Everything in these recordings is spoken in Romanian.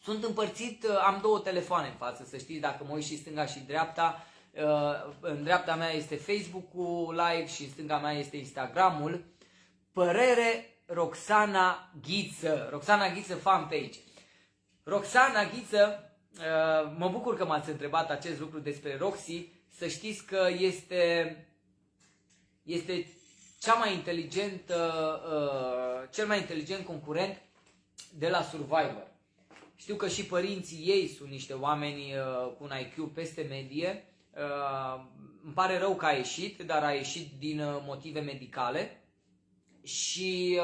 Sunt împărțit, am două telefoane în față, să știți, dacă mă uit și stânga și dreapta. În dreapta mea este Facebook-ul live și în stânga mea este Instagram-ul. Părere Roxana Ghiță, Roxana Ghiță fanpage. Roxana Ghiță, mă bucur că m-ați întrebat acest lucru despre Roxy. Să știți că este cel mai inteligent concurent de la Survivor. Știu că și părinții ei sunt niște oameni cu un IQ peste medie. Îmi pare rău că a ieșit, dar a ieșit din motive medicale. Și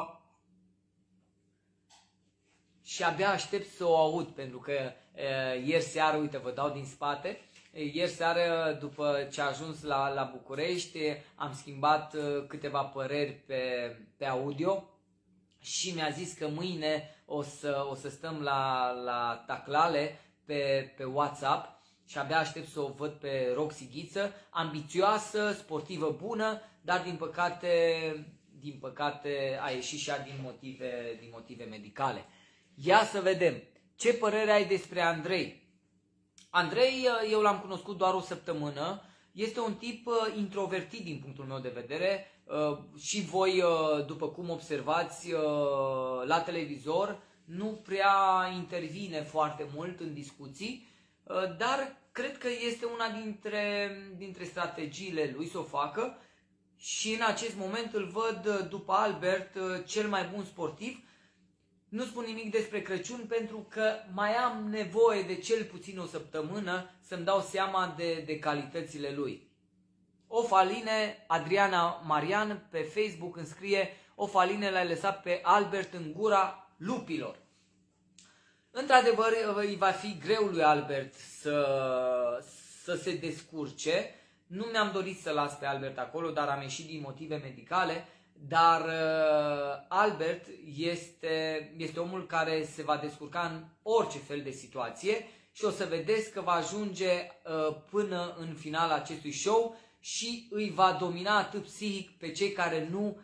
abia aștept să o aud, pentru că ieri seară, uite, vă dau din spate, ieri seară, după ce a ajuns la București, am schimbat câteva păreri pe audio și mi-a zis că mâine o să stăm la taclale pe WhatsApp și abia aștept să o văd pe Roxy Ghiță, ambițioasă, sportivă bună, dar din păcate a ieșit și ea din motive medicale. Ia să vedem. Ce părere ai despre Andrei? Andrei, eu l-am cunoscut doar o săptămână. Este un tip introvertit din punctul meu de vedere. Și voi, după cum observați la televizor, nu prea intervine foarte mult în discuții, dar cred că este una dintre strategiile lui să o facă. Și în acest moment îl văd, după Albert, cel mai bun sportiv. Nu spun nimic despre Crăciun pentru că mai am nevoie de cel puțin o săptămână să-mi dau seama de calitățile lui. Ofaline, Adriana Marian pe Facebook îmi scrie: Ofaline, l-ai lăsat pe Albert în gura lupilor. Într-adevăr, îi va fi greu lui Albert să se descurce. Nu mi-am dorit să las pe Albert acolo, dar am ieșit din motive medicale. Dar Albert este omul care se va descurca în orice fel de situație și o să vedeți că va ajunge până în final acestui show și îi va domina atât psihic pe cei care nu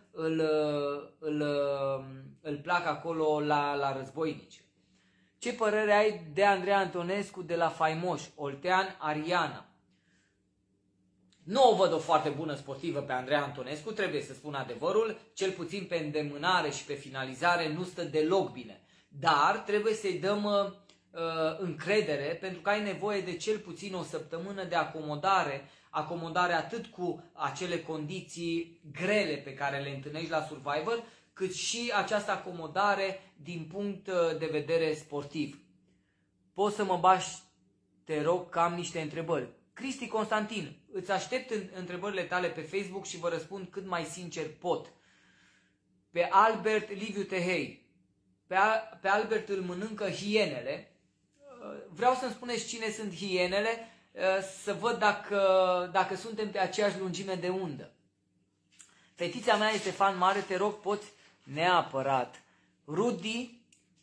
îl plac acolo la războinici. Ce părere ai de Andrei Antonescu de la Faimoși, Oltean, Ariana? Nu o văd o foarte bună sportivă pe Andrei Antonescu, trebuie să spun adevărul, cel puțin pe îndemânare și pe finalizare nu stă deloc bine. Dar trebuie să-i dăm încredere, pentru că ai nevoie de cel puțin o săptămână de acomodare atât cu acele condiții grele pe care le întâlnești la Survivor, cât și această acomodare din punct de vedere sportiv. Poți să mă bași, te rog, că am niște întrebări. Cristi Constantin, îți aștept întrebările tale pe Facebook și vă răspund cât mai sincer pot. Pe Albert, Liviu Tehei. Pe Albert îl mănâncă hienele. Vreau să-mi spuneți cine sunt hienele, să văd dacă suntem pe aceeași lungime de undă. Fetița mea este fan mare, te rog, poți neapărat. Rudy,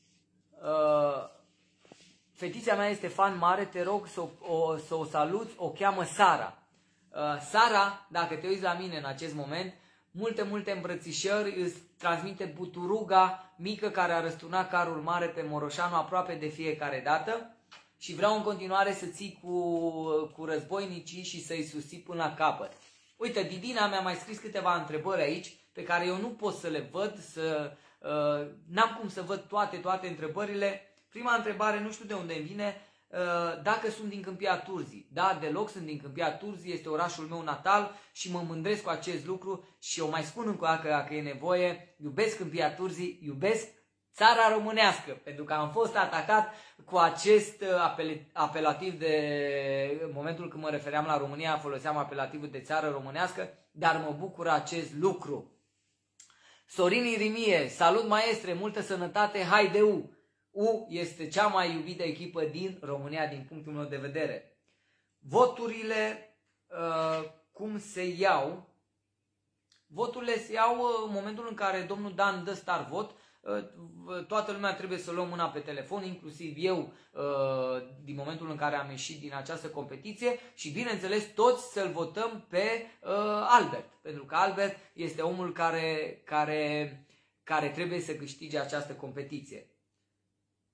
fetița mea este fan mare, te rog să o saluți, o cheamă Sara. Sara, dacă te uiți la mine în acest moment, multe îmbrățișări, îți transmite buturuga mică care a răsturnat carul mare pe Moroșanu aproape de fiecare dată și vreau în continuare să ții cu războinicii și să-i susții până la capăt. Uite, Didina mi-a mai scris câteva întrebări aici pe care eu nu pot să le văd, n-am cum să văd toate întrebările. Prima întrebare, nu știu de unde îmi vine, dacă sunt din Câmpia Turzii. Da, deloc sunt din Câmpia Turzii, este orașul meu natal și mă mândresc cu acest lucru și o mai spun încă o dată dacă e nevoie, iubesc Câmpia Turzii, iubesc țara românească, pentru că am fost atacat cu acest apelativ în momentul când mă refeream la România, foloseam apelativul de țară românească, dar mă bucură acest lucru. Sorin Irimie, salut maestre, multă sănătate, haide U! U este cea mai iubită echipă din România din punctul meu de vedere. Voturile cum se iau? Voturile se iau în momentul în care domnul Dan dă start vot. Toată lumea trebuie să luăm mâna pe telefon, inclusiv eu, din momentul în care am ieșit din această competiție și bineînțeles toți să-l votăm pe Albert, pentru că Albert este omul care trebuie să câștige această competiție.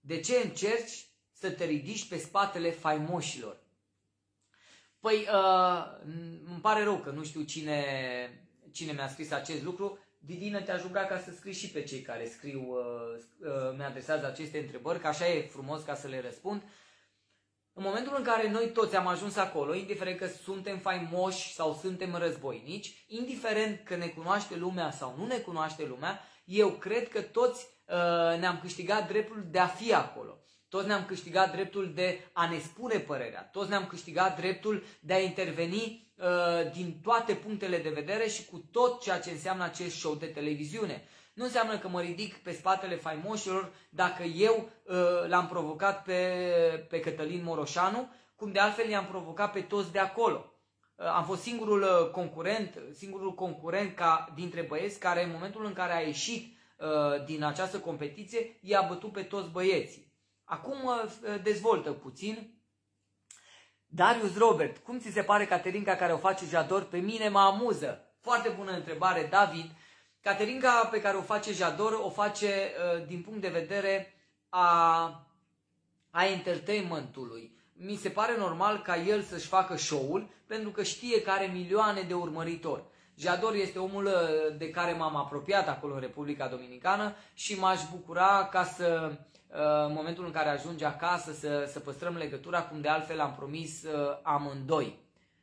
De ce încerci să te ridici pe spatele faimoșilor? Păi, îmi pare rău că nu știu cine mi-a scris acest lucru. Didină, te-aș ruga ca să scrii și pe cei care scriu, mi-adresează aceste întrebări, că așa e frumos ca să le răspund. În momentul în care noi toți am ajuns acolo, indiferent că suntem faimoși sau suntem războinici, indiferent că ne cunoaște lumea sau nu ne cunoaște lumea, eu cred că toți ne-am câștigat dreptul de a fi acolo. Toți ne-am câștigat dreptul de a ne spune părerea. Toți ne-am câștigat dreptul de a interveni din toate punctele de vedere și cu tot ceea ce înseamnă acest show de televiziune. Nu înseamnă că mă ridic pe spatele faimoșilor dacă eu l-am provocat pe Cătălin Moroșanu, cum de altfel i-am provocat pe toți de acolo. Am fost singurul concurent dintre băieți care în momentul în care a ieșit din această competiție i-a bătut pe toți băieții. Acum dezvoltă puțin. Darius Robert, cum ți se pare Caterinca care o face Jador? Pe mine mă amuză. Foarte bună întrebare, David. Caterinca pe care o face Jador o face din punct de vedere a entertainmentului. Mi se pare normal ca el să-și facă show-ul pentru că știe că are milioane de urmăritori. Jador este omul de care m-am apropiat acolo în Republica Dominicană și m-aș bucura ca să, în momentul în care ajunge acasă, să păstrăm legătura, cum de altfel am promis amândoi.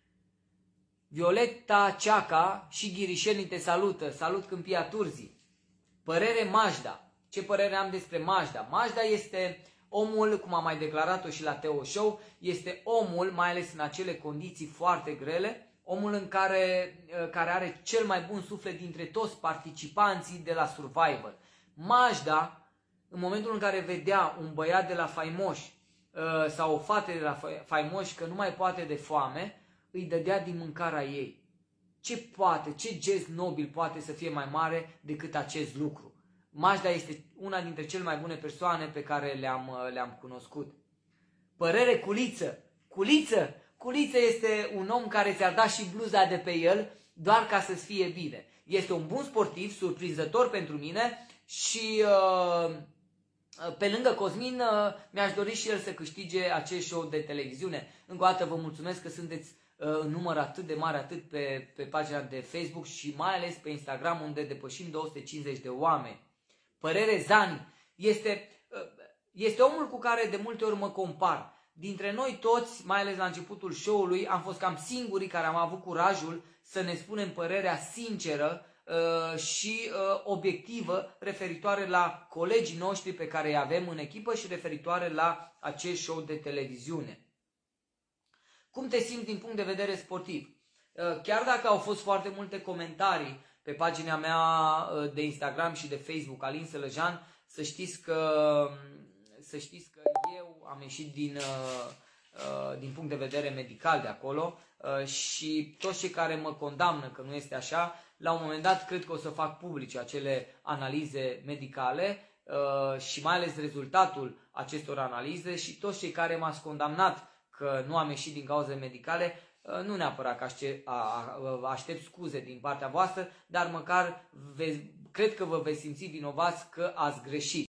Violeta Ceaca și Ghirișelni te salută. Salut Câmpia Turzii. Părere Majda. Ce părere am despre Majda? Majda este omul, cum am mai declarat-o și la Teo Show, este omul, mai ales în acele condiții foarte grele, omul în care are cel mai bun suflet dintre toți participanții de la Survivor. Majda, în momentul în care vedea un băiat de la faimoși sau o fată de la faimoși că nu mai poate de foame, îi dădea din mâncarea ei. Ce gest nobil poate să fie mai mare decât acest lucru? Majda este una dintre cele mai bune persoane pe care le-am cunoscut. Părere Culiță. Culiță este un om care ți-ar da și bluza de pe el doar ca să-ți fie bine. Este un bun sportiv, surprinzător pentru mine și pe lângă Cosmin mi-aș dori și el să câștige acest show de televiziune. Încă o dată vă mulțumesc că sunteți în număr atât de mare, atât pe pagina de Facebook și mai ales pe Instagram, unde depășim 250 de oameni. Părere Zani. Este omul cu care de multe ori mă compar. Dintre noi toți, mai ales la începutul show-ului, am fost cam singurii care am avut curajul să ne spunem părerea sinceră și obiectivă referitoare la colegii noștri pe care îi avem în echipă și referitoare la acest show de televiziune. Cum te simți din punct de vedere sportiv? Chiar dacă au fost foarte multe comentarii pe pagina mea de Instagram și de Facebook, Alin Sălăjan, să știți că eu am ieșit din punct de vedere medical de acolo și toți cei care mă condamnă că nu este așa, la un moment dat cred că o să fac publice acele analize medicale și mai ales rezultatul acestor analize și toți cei care m-ați condamnat că nu am ieșit din cauze medicale, nu neapărat că aștept scuze din partea voastră, dar măcar cred că vă veți simți vinovați că ați greșit.